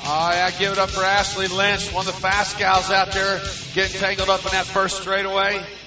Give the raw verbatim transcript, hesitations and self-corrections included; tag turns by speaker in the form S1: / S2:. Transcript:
S1: Oh, yeah, give it up for Ashley Lynch, one of the fast gals out there getting tangled up in that first straightaway.